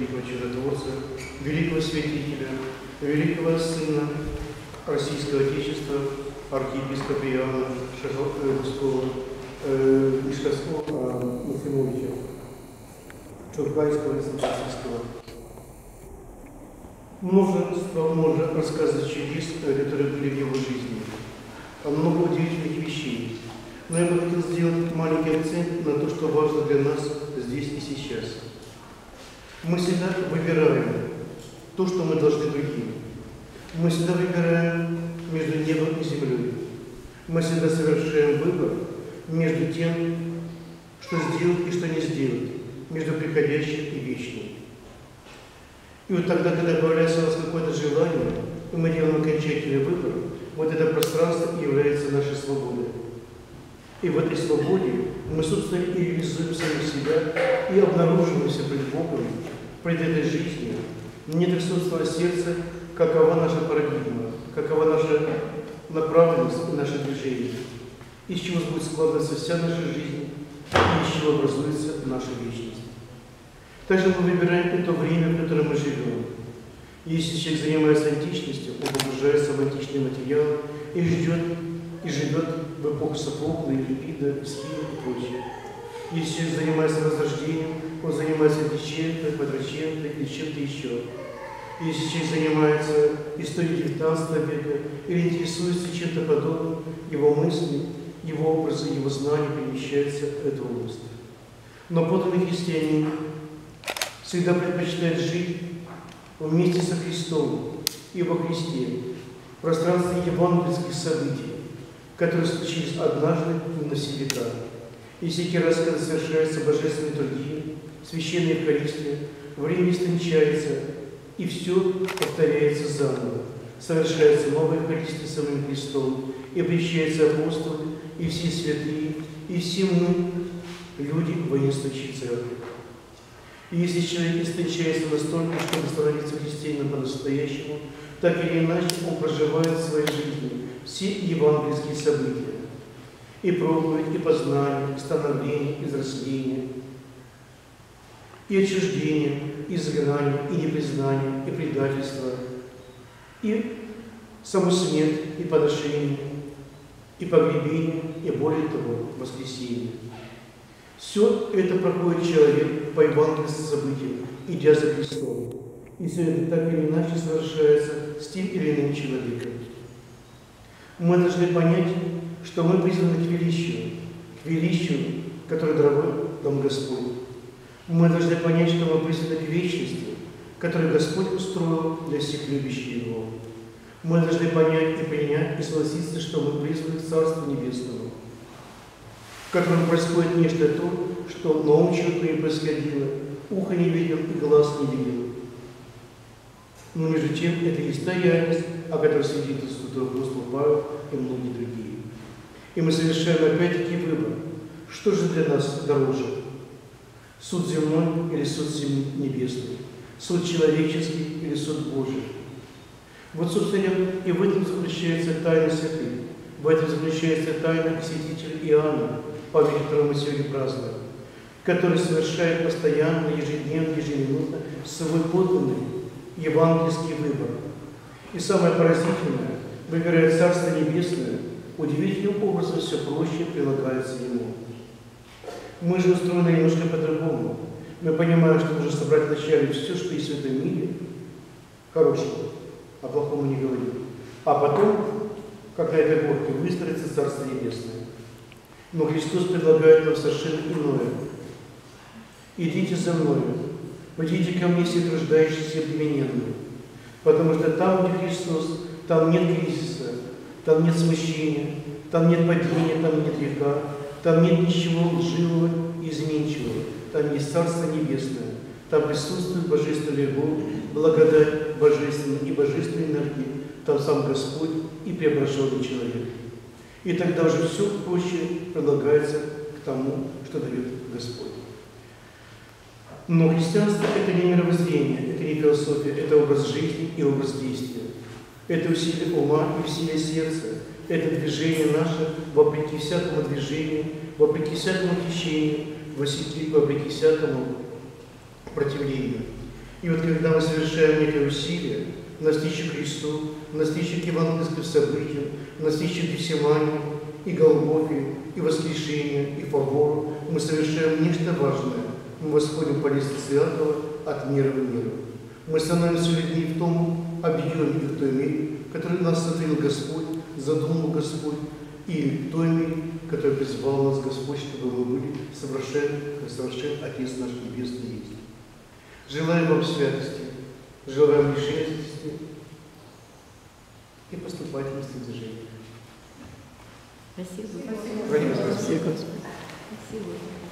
великого чудотворца, великого святителя, великого сына Российского Отечества, архиепископа Иоанна Максимовича Чуркайского и Санкт-Петербургского. Множество можно рассказать чудес, которые были в его жизни, много удивительных вещей. Но я бы хотел сделать маленький акцент на то, что важно для нас здесь и сейчас. Мы всегда выбираем то, что мы должны другим. Мы всегда выбираем между небом и землей. Мы всегда совершаем выбор между тем, что сделать и что не сделать, между приходящим и вечным. И вот тогда, когда появляется у нас какое-то желание, и мы делаем окончательный выбор, вот это пространство и является нашей свободой. И в этой свободе мы, собственно, и реализуем самих себя, и обнаруживаемся пред Богом, пред этой жизнью. Нет собственного сердца, какова наша парадигма, какова наша направленность и наше движение, из чего будет складываться вся наша жизнь, и из чего образуется наша вечность. Также мы выбираем это время, в котором мы живем. Если человек занимается античностью, он погружается в античный материал и живет в эпоху Софокла, Еврипида, Эсхила и прочее. Если человек занимается возрождением, он занимается Дьяченко, Квадраченко или чем-то еще. Если человек занимается историей XIX века или интересуется чем-то подобным, его мысли, его образы, его знания перемещаются в эту область. Но подлинный христианин всегда предпочитает жить вместе со Христом и во Христе, в пространстве евангельских событий, которые случились однажды на все века. И всякий раз, когда совершается божественная литургия, священная Евхаристия, время истончается, и все повторяется заново. Совершается новая Евхаристия самим Христом, и обращаются апостолы, и все святые, и все мы, люди воинствующей церкви. И если человек истончается настолько, чтобы становиться христианином по-настоящему, так или иначе он проживает в своей жизни все евангельские события. И проповедь, и познание, и становление, и взросление, и отчуждение, и изгнание, и непризнание, и предательство, и саму смерть, и поношение, и погребение, и более того, воскресение. Все это проходит человек по евангельским событиям, идя за Христом. И все это так или иначе совершается с тем или иным человеком. Мы должны понять, что мы призваны к величию, которое даровал нам Господь. Мы должны понять, что мы призваны к вечности, которую Господь устроил для всех любящих Его. Мы должны понять и принять, и согласиться, что мы призваны к Царству Небесному, в котором происходит нечто то, что на ум человеку не происходило, ухо не видел и глаз не видел. Но между тем это есть та реальность, о которой свидетельствует апостол Павел и многие другие. И мы совершаем опять-таки выбор, что же для нас дороже? Суд земной или суд небесный? Суд человеческий или суд Божий? Вот, собственно, и в этом заключается тайна святых. В этом заключается тайна святителя Иоанна, память которого мы сегодня празднуем, который совершает постоянно, ежедневно, ежеминутно свой подлинный евангельский выбор. И самое поразительное, выбирая Царство Небесное, удивительным образом все проще прилагается ему. Мы же устроены немножко по-другому. Мы понимаем, что нужно собрать вначале все, что есть в этом мире, хорошего, о плохом мы не говорим, а потом, как на этой горке, выстроится Царство Небесное. Но Христос предлагает нам совершенно иное. Идите за мною, идите ко мне, все труждающиеся и обремененные, потому что там, где Христос, там нет кризиса, там нет смущения, там нет падения, там нет греха, там нет ничего лживого и изменчивого. Там есть Царство Небесное, там присутствует Божественная любовь, благодать Божественная и Божественная энергия, там сам Господь и преображенный человек. И тогда уже все проще прилагается к тому, что дает Господь. Но христианство – это не мировоззрение, это не философия, это образ жизни и образ действия. Это усилие ума и усилие сердца, это движение наше вопреки всякому движению, вопреки всякому течению, вопреки всякому противлению. И вот когда мы совершаем некое усилие навстречу Христу, навстречу к евангельским событиям, навстречу Гефсимании и Голгофе, и воскрешению, и фавору, мы совершаем нечто важное. Мы восходим по лестнице Иакова от мира в мир. Мы становимся людьми в том объеме и в той мере, который нас сотворил Господь, задумал Господь, и в той мере, который призвал нас Господь, чтобы мы были совершенны, как совершен Отец наш Небесный есть. Желаем вам святости, желаем решительности и поступательности движения. Спасибо. Спасибо. Спасибо.